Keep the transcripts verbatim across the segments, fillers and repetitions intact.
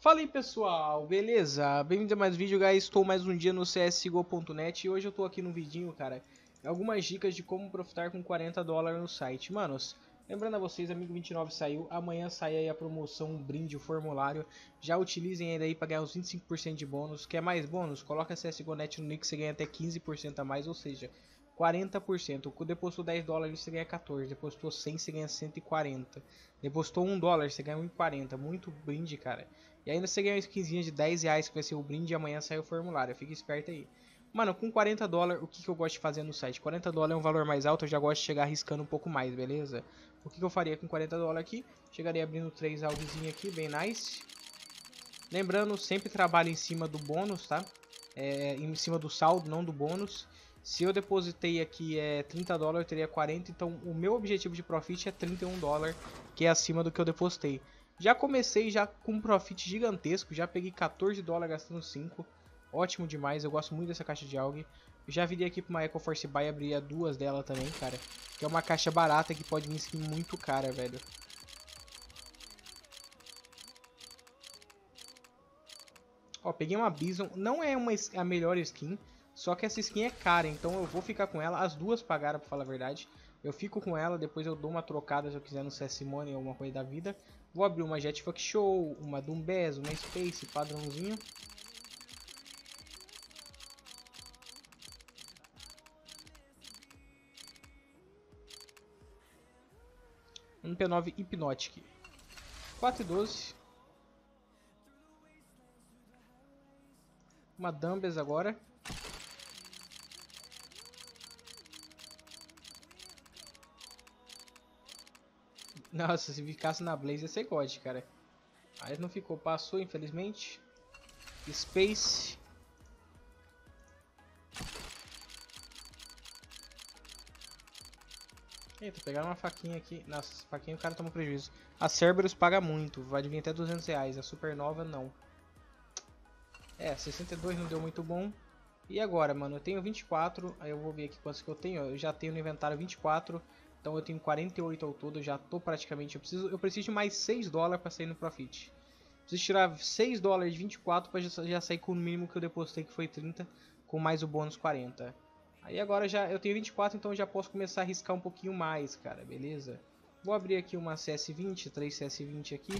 Fala aí pessoal, beleza? Bem-vindo a mais um vídeo, guys. Estou mais um dia no C S G O ponto net e hoje eu tô aqui no vidinho, cara. Algumas dicas de como profitar com quarenta dólares no site. Manos, lembrando a vocês, Amigo vinte e nove saiu, amanhã sai aí a promoção, um brinde, o formulário. Já utilizem ele aí para ganhar os vinte e cinco por cento de bônus. Quer mais bônus? Coloca C S G O ponto net no nick, você ganha até quinze por cento a mais, ou seja, quarenta por cento. Depositou dez dólares, você ganha quatorze. Depositou cem, você ganha cento e quarenta. Depositou um dólar, você ganha um e quarenta. Muito brinde, cara. E ainda você ganha uma skinzinha de dez reais, que vai ser o brinde, e amanhã sai o formulário. Fica esperto aí. Mano, com quarenta dólares, o que, que eu gosto de fazer no site? quarenta dólares é um valor mais alto, eu já gosto de chegar arriscando um pouco mais, beleza? O que, que eu faria com quarenta dólares aqui? Chegaria abrindo três alvozinhos aqui, bem nice. Lembrando, sempre trabalho em cima do bônus, tá? É, em cima do saldo, não do bônus. Se eu depositei aqui é, trinta dólares, eu teria quarenta. Então, o meu objetivo de profit é trinta e um dólares, que é acima do que eu depositei. Já comecei já com um profit gigantesco. Já peguei quatorze dólares gastando cinco. Ótimo demais, eu gosto muito dessa caixa de algo. Já virei aqui para uma Eco Force Buy e abri duas dela também, cara. Que é uma caixa barata que pode vir skin muito cara, velho. Ó, peguei uma Bison. Não é uma, a melhor skin. Só que essa skin é cara, então eu vou ficar com ela. As duas pagaram, pra falar a verdade. Eu fico com ela, depois eu dou uma trocada se eu quiser no C S Money ou alguma coisa da vida. Vou abrir uma Jetfuck Show, uma Doombez, uma Space, padrãozinho. Um P nove Hypnotic. quatro e doze. Uma Doombez agora. Nossa, se ficasse na Blaze ia ser God, cara. Mas não ficou, passou infelizmente. Space. Eita, pegaram uma faquinha aqui. Nossa, faquinha o cara toma prejuízo. A Cerberus paga muito, vai vir até duzentos reais. A Supernova não. É, sessenta e dois não deu muito bom. E agora, mano, eu tenho vinte e quatro. Aí eu vou ver aqui quantos que eu tenho. Eu já tenho no inventário vinte e quatro. Então eu tenho quarenta e oito ao todo. Eu já tô praticamente. Eu preciso, eu preciso de mais seis dólares para sair no profit. Preciso tirar seis dólares de vinte e quatro para já, já sair com o mínimo que eu depositei, que foi trinta. Com mais o bônus quarenta. Aí agora já eu tenho vinte e quatro, então eu já posso começar a arriscar um pouquinho mais, cara, beleza? Vou abrir aqui uma C S vinte, três C S vinte aqui.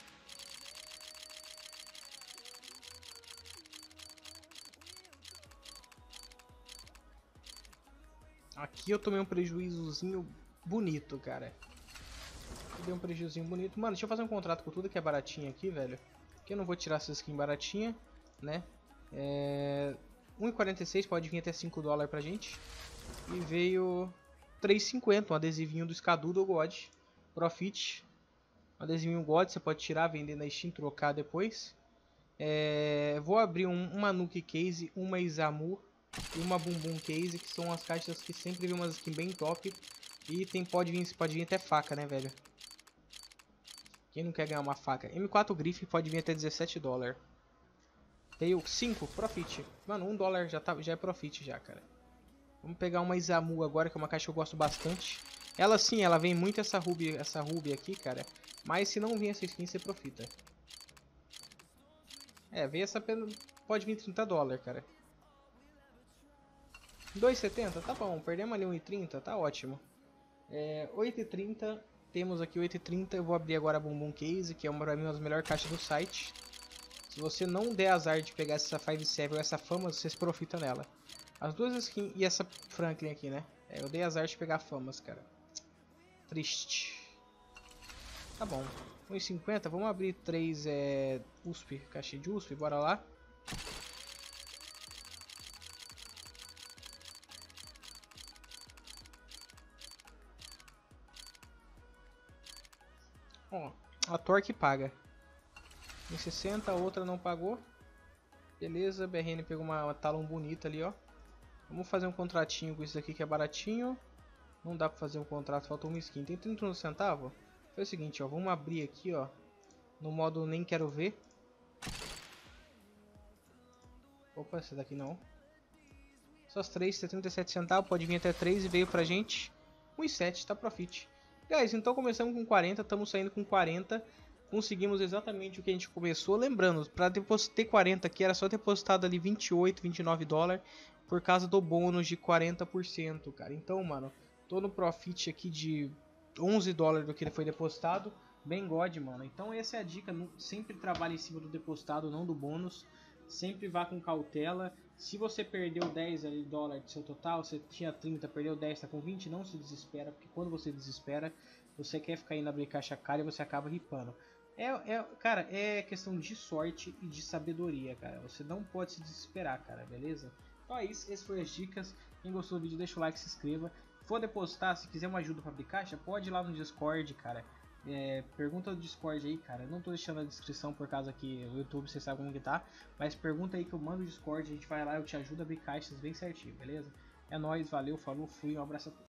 Aqui eu tomei um prejuízozinho bonito, cara. Eu dei um prejuízozinho bonito. Mano, deixa eu fazer um contrato com tudo que é baratinho aqui, velho. Que eu não vou tirar essa skin baratinha, né? É... um e quarenta e seis, pode vir até cinco dólares pra gente. E veio três e cinquenta, um adesivinho do Scadu do God. Profit. Um adesivinho God, você pode tirar, vender na Steam, trocar depois. É... Vou abrir um, uma Nuke Case, uma Isamu e uma Bumbum Case, que são as caixas que sempre vem umas skins bem top. E tem, pode, vir, pode vir até faca, né, velho? Quem não quer ganhar uma faca? M quatro Griff pode vir até dezessete dólares. Veio cinco, profit. Mano, um dólar já, tá, já é profit já, cara. Vamos pegar uma Isamu agora, que é uma caixa que eu gosto bastante. Ela sim, ela vem muito essa Ruby, essa Ruby aqui, cara. Mas se não vir essa skin, você profita. É, vem essa pena, pode vir trinta dólares, cara. dois e setenta, tá bom. Perdemos ali um e trinta, tá ótimo. É, oito e trinta, temos aqui oito e trinta. Eu vou abrir agora a Bumbum Case, que é uma, pra mim, uma das melhores caixas do site. Se você não der azar de pegar essa cinco sete ou essa Famas, vocês profitam nela. As duas skins e essa Franklin aqui, né? É, eu dei azar de pegar Famas, cara. Triste. Tá bom. um e cinquenta, vamos abrir três é, U S P, caixa de U S P, bora lá. Ó, a Torque paga. Em sessenta, a outra não pagou. Beleza, B R N pegou uma, uma talão bonita ali, ó. Vamos fazer um contratinho com isso aqui que é baratinho. Não dá pra fazer um contrato, falta uma skin. Tem trinta e um centavos? Foi o seguinte, ó. Vamos abrir aqui, ó. No modo nem quero ver. Opa, essa daqui não. Só as três, trinta e sete centavos. Pode vir até três e veio pra gente. um e sete, tá profit. Guys, então começamos com quarenta, estamos saindo com quarenta. conseguimos exatamente o que a gente começou. Lembrando, para ter quarenta aqui era só ter depositado ali vinte e oito, vinte e nove dólares por causa do bônus de quarenta por cento, cara. Então, mano, tô no profit aqui de onze dólares do que ele foi depositado. Bem God, mano. Então essa é a dica, sempre trabalhe em cima do depositado, não do bônus. Sempre vá com cautela. Se você perdeu dez dólares do seu total, você tinha trinta, perdeu dez, tá com vinte, não se desespera, porque quando você desespera, você quer ficar indo abrir caixa cara e você acaba ripando. É, é, cara, é questão de sorte e de sabedoria, cara. Você não pode se desesperar, cara, beleza? Então é isso, essas foram as dicas. Quem gostou do vídeo, deixa o like, se inscreva. Se for depositar, se quiser uma ajuda para abrir caixa, pode ir lá no Discord, cara. É, pergunta do Discord aí, cara. Eu não tô deixando a descrição por causa que o YouTube você sabe como que tá. Mas pergunta aí que eu mando o Discord, a gente vai lá, eu te ajudo a abrir caixas bem certinho, beleza? É nóis, valeu, falou, fui, um abraço a todos.